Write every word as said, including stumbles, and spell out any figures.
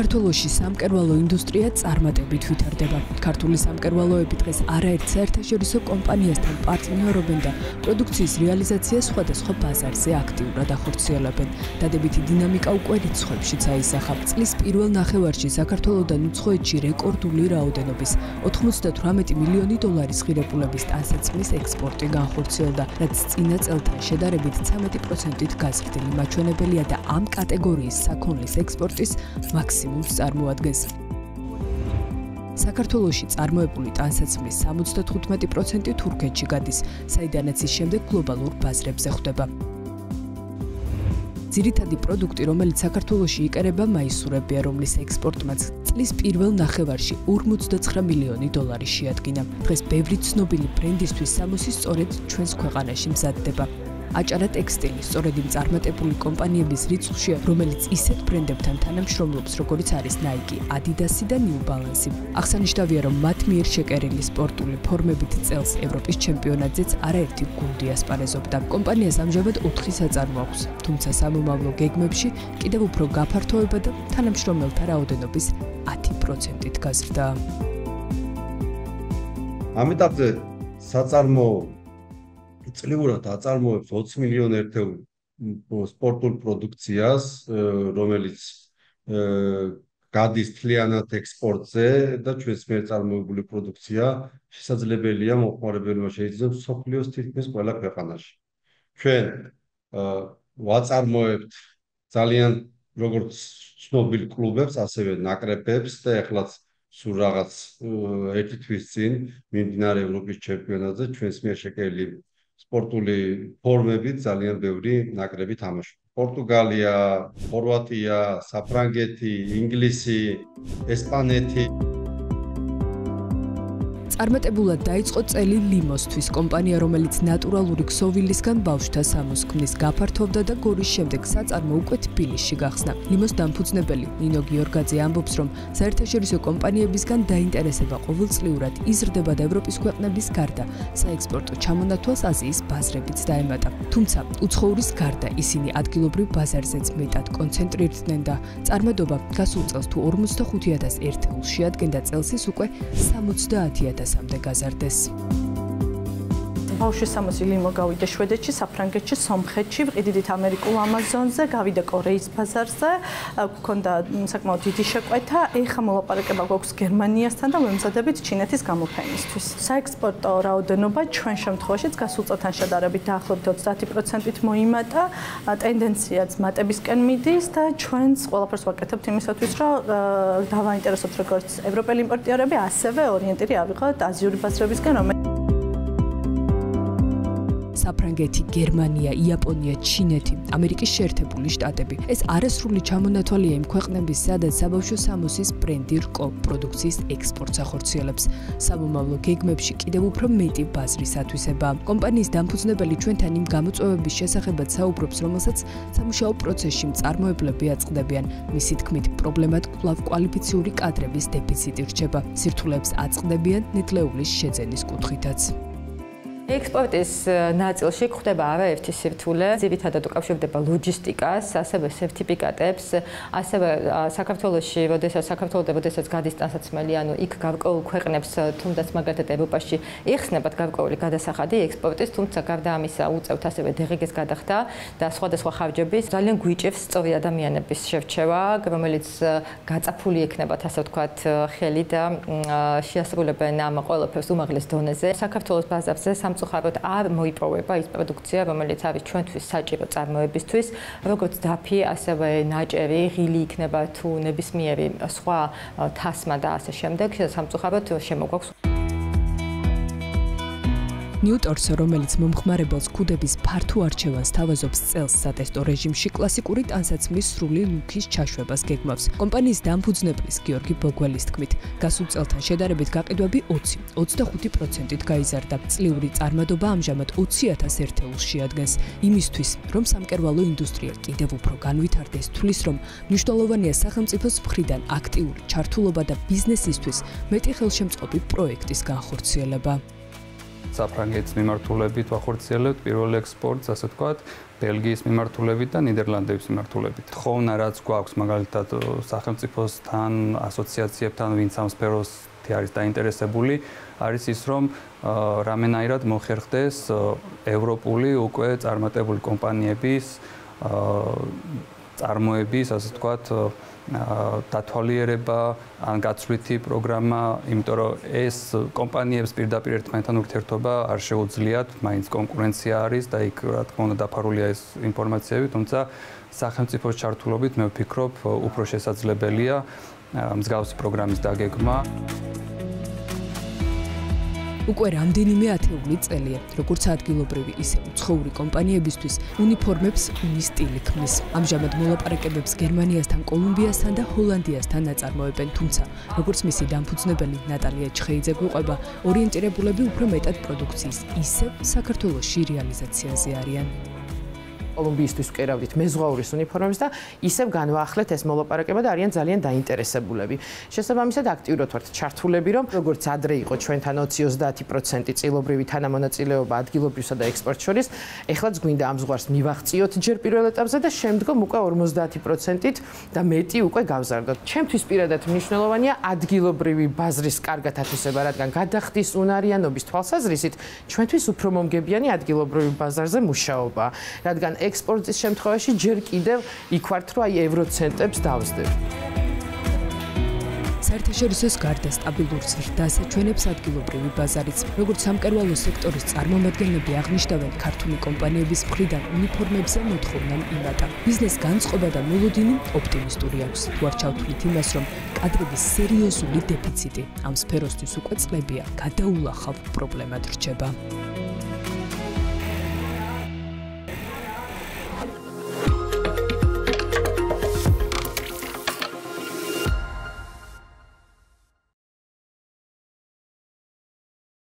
საქართველოში სამკერვალო ინდუსტრია წარმატებით ვითარდება. ქართული სამკერვალოები დღეს არაერთ საერთაშორისო კომპანიასთან პარტნიორობენ და პროდუქციის რეალიზაციას სხვადასხვა ბაზარზე აქტიურად ახორციელებენ. დადებითი დინამიკა უკვე რიცხვებშიც აისახა. წლის პირველ ნახევარში საქართველოდან უცხოეთში რეკორდული რაოდენობის ოთხმოცდათვრამეტი მილიონი დოლარის ღირებულების ტანსაცმლის ექსპორტი განხორციელდა, რაც წინა წელთან შედარებით ცამეტი პროცენტით გაზრდილი მაჩვენებელია და ამ კატეგორიის საქონლის ექსპორტის მაქსიმუმს წარმოადგენს. საქართველოში წარმოებული ტანსაცმლის სამოცდათხუთმეტი პროცენტი თურქეთში გადის, საიდანაც ის შემდეგ გლობალურ ბაზრებზე ხვდება. ძირითადი პროდუქტი, რომელიც საქართველოში იკერება, მაისურებია, რომლის ექსპორტმაც წლის პირველ ნახევარში ორმოცდაცხრა მილიონი დოლარი შეადგინა. დღეს ბევრი ცნობილი ბრენდისთვის სამოსი სწორედ ჩვენს ქვეყანაში მზადდება. აჭარა ტექსტილი სწორედ იმ წარმატებული კომპანიების რიცხვშია, რომელიც ისეთ ბრენდებთან თანამშრომლობს, როგორიც არის Nike, Adidas და New Balance. აღსანიშნავია, რომ მათ მიერ შეკერილი სპორტული ფორმებით წელს ევროპის ჩემპიონატზეც არაერთი გუნდი ასპარეზობდა. კომპანიას ამჟამად ოთხი საწარმო აქვს, თუმცა სამომავლო გეგმებში კიდევ უფრო გაფართოება და თანამშრომელთა რაოდენობის ათი პროცენტით გაზრდა. ამ ეტაპზე საწარმო წლიურად აწარმოებს ოცი მილიონი ერთეულ სპორტულ პროდუქციას, რომელიც გადის მთლიანად ექსპორტზე და ჩვენს მიერ წარმოებული პროდუქცია შესაძლებელია მოხმარებელმა შეიძლება მსოფლიოს თითქმის ყველა ქვეყანაში. ჩვენ ვაწარმოებთ ძალიან როგორც ცნობილ კლუბებს, ასევე ნაკრებებს და ეხლაც სულ რაღაც ერთი თვის წინ მიმდინარე ევროპის ჩემპიონატზე ჩვენს მიერ შეკერილი სპორტული ფორმებით ძალიან ბევრი ნაკრები თამაშობს. პორტუგალია, ხორვატია, საფრანგეთი, ინგლისი, ესპანეთი. წარმატებულად დაიწყო წელი ლიმოსთვის. კომპანია, რომელიც ნატურალური ქსოვილისგან ბავშვთა სამოს ქმნის, გაფართოვდა და გორის შემდეგ საწარმო უკვე თბილისში გახსნა. ლიმოს დამფუძნებელი ნინო გიორგაძე ამბობს, რომ საერთაშორისო კომპანიებისგან დაინტერესება ყოველწლიურად იზრდება და ევროპის ქვეყნების გარდა საექსპორტო ჩამონათვალს აზიის ბაზრებიც დაემატა. თუმცა უცხოურის გარდა ისინი ადგილობრივ ბაზარზეც მეტად კონცენტრირდნენ და წარმადობა გასულ წელს თუ ორმოცდახუთი ათას ერთეულს შეადგენდა, წელს ის უკვე სამოცდაათი ათასამდე გაზარდეს. ბავშვის სამოსი ლიმო გავიდა შვედეთში, საფრანგეთში, სომხეთში, ვყიდით ამერიკულ ამაზონზე, გავიდა კორეის ბაზარზე, გქონდა საკმაოდ დიდი შეკვეთა. ეხლა მოლაპარაკება გვაქვს გერმანიასთან და ვემზადებით ჩინეთის გამოფენისთვის. საექსპორტო რაოდენობა ჩვენ შემთხვევაშიც გასულ წელთან შედარებით დაახლოებით ოცდაათი პროცენტით მოიმატა. ტენდენციაც მატებისკენ მიდის და ჩვენც ყველაფერს ვაკეთებთ იმისათვის, რომ დავაინტერესოთ როგორც ევროპელი იმპორტიორები, ასევე ორიენტირი ავიღოთ აზიური ბაზრებისგან, რომელიც საფრანგეთი, გერმანია, იაპონია, ჩინეთი, ამერიკის შეერთებული შტატები. ეს არასრული ჩამონათვალია იმ ქვეყნების, სადაც საბავშვო სამოსის ბრენდი რკო პროდუქციის ექსპორტს ახორციელებს. სამომავლო გეგმებში კიდევ უფრო მეტი ბაზრის ათვისება. კომპანიის დამფუძნებელი ჩვენთან იმ გამოწვევების შესახებაც საუბრობს, რომელსაც სამუშაო პროცესში მწარმოებლები აწყდებიან. მისი თქმით, პრობლემად კვლავ კვალიფიციური კადრების დეფიციტი რჩება. სირთულეებს აწყდებიან ნედლეულის შეძენის კუთხითაც. ექსპორტის ნაწილში გვხვდება არაერთი სირთულე, ძირითადად უკავშირდება ლოჯისტიკას, ასევე სერტიფიკატებს, ასევე საქართველოში, როდესაც საქართველო და როდესაც გადის ტანსაცმელი, ანუ იქ გარკვეულ ქვეყნებს, თუნდაც მაგალითად ევროპაში იხსნებათ გარკვეული გადასახადი ექსპორტის, თუმცა გარდა ამისა უწევთ ასევე დე-რე-გეს გადახდა და სხვადასხვა ხარჯების. ძალიან გვიჭირს სწორი ადამიანების შერჩევა, რომელიც გაწაფული ექნებათ, ასე ვთქვათ, ხელი და შეასრულებენ ამ ყველაფერს უმაღლეს დონეზე. საქართველოს ბაზარზე სამწუხაროდ არ მოიპოვება ის პროდუქცია, რომელიც არის ჩვენთვის საჭირო წარმოებისთვის, როგორც დაფი, ასევე ნაჭერი, ღილი იქნება თუ ნებისმიერი სხვა თასმა და ასე შემდეგ, სამწუხაროდ შემოგვაქვს. ნიუტორსო, რომელიც მომხმარებელს ქუდების ფართო არჩევანს თავაზობს წელს სატესტო რეჟიმში, კლასიკური ტანსაცმლის სრული ლუქის ჩაშვებას გეგმავს. კომპანიის დამფუძნებლის გიორგი ბოგველის თქმით, გასულ წელთან შედარებით გაყიდვები ოცი ოცდახუთი პროცენტით გაიზარდა. წლიური წარმადობა ამჟამად ოცი ათას ერთეულს შეადგენს. იმისთვის, რომ სამკერვალო ინდუსტრია კიდევ უფრო განვითარდეს, თulis რომ მნიშვნელოვანია სახელმწიფოს მხრიდან აქტიური ჩართულობა და ბიზნესისთვის მეტი ხელშემწყობი პროექტის განხორციელება. საფრანგეთის მიმართულებით ვახორციელებთ პირველ ექსპორტს, ასე ვთქვათ, ბელგიის მიმართულებით და ნიდერლანდების მიმართულებით. ხოვნა რაც გვაქვს მაგალითად სახელმწიფოსთან, ასოციაციებთან, ვინც ამ სფეროში არის დაინტერესებული, არის ის, რომ რამენაირად მოხერხდეს ევროპული უკვე წარმატებული კომპანიების წარმოების, ასე ვთქვათ, დათვალიერება ან გაცვლითი პროგრამა, იმიტომ რომ ეს კომპანიებს პირდაპირ ერთმანეთთან ურთიერთობა არ შეუძლიათ, მაინც კონკურენცია არის და იქ რა თქმა უნდა დაფარულია ეს ინფორმაციები, თუმცა სახელმწიფოს ჩართულობით მე ვფიქრობ, უფრო შესაძლებელია მსგავსი პროგრამის დაგეგმა. უკვე რამდენიმე ათეული წელია, როგორც ადგილობრივი, ისე უცხოური კომპანიებისთვის უნიფორმებს უნისტილი ქმნის. ამჟამად მოლაპარაკებებს გერმანიასთან, კოლუმბიასთან და ჰოლანდიასთან აწარმოებენ, თუმცა, როგორც მისი დამფუძნებელი ნატალია ჩხეიძე გვიყვება, ორიენტირებულები უფრო მეტად პროდუქციის, ისევ საქართველოში რეალიზაციაზე არიან. კოლუმბიისთვის ვკერავდით მეზღვაურის უნიფორმებს და ისევ განვაახლეთ ეს მოლაპარაკება და არიან ძალიან დაინტერესებულები. შესაბამისად აქტიურად ვართ ჩართულები, რომ როგორც ადრე იყო ჩვენთან ოცი ოცდაათი პროცენტი წილობრივი თანამონაწილეობა ადგილობრივსა და ექსპორტ შორის, ეხლაც გვინდა ამ ზღვარს მივაღწიოთ ჯერ პირველ ეტაპზე და შემდგომ უკვე ორმოცდაათი პროცენტით და მეტი უკვე გავზარდოთ. ჩემთვის პირადად მნიშვნელოვანია ადგილობრივი ბაზრის კარგად ათვისება, რადგან გადახდის უნარიანობის თვალსაზრისით ჩვენთვის უფრო მომგებიანი ადგილობრივი ბაზარზე მუშაობა, რადგან ექსპორტის შემთხვევაში ჯერ კიდევ იქ ვართ, რომ აი ევროცენტებს დავსდებ. საერთაშორისოს გარდა სტაბილურ ზრდას აჩვენებს ადგილობრივი ბაზარიც. როგორც სამკერვალო სექტორის წარმომადგენლები აღნიშნავენ, ქართული კომპანიების მხრიდან უნიფორმებზე მოთხოვნამ იმატა. ბიზნეს განწყობა და მოლოდინი ოპტიმისტური აქვს. თუ არ ჩავთვლით იმას, რომ კადრების სერიოზული დეფიციტი ამ სფეროსთვის უკვე წლებია გადაულახავ პრობლემად რჩება.